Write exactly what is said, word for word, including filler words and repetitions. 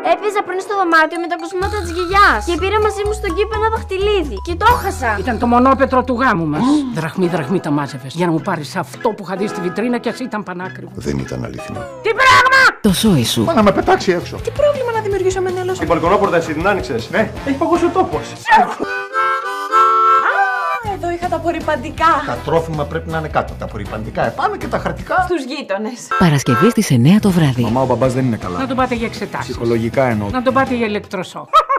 Έπαιζα πριν στο δωμάτιο με τα κοσμήματα της γιαγιάς και πήρα μαζί μου στον κήπο ένα δαχτυλίδι και το έχασα. Ήταν το μονόπετρο του γάμου μας. Δραχμή, δραχμή τα μάζευες για να μου πάρεις αυτό που είχα δει στη βιτρίνα και ας ήταν πανάκριβο. Δεν ήταν αληθινό. Τι πράγμα! Το σόι σου. Μα να με πετάξει έξω. Τι πρόβλημα να δημιουργήσω με νέλος. Την μπαλκονόπορτα εσύ την άνοιξες? Ναι, έχει παγώσει ο τόπος. Εδώ είχα τα απορριπαντικά. Τα τρόφιμα πρέπει να είναι κάτω. Τα απορριπαντικά επάνω και τα χαρτικά Στους γείτονες. Παρασκευή στις εννιά το βράδυ. Μαμά, ο μπαμπάς δεν είναι καλά. Να τον πάτε για εξετάσεις. Ψυχολογικά εννοώ. Να τον πάτε για ηλεκτροσόκ.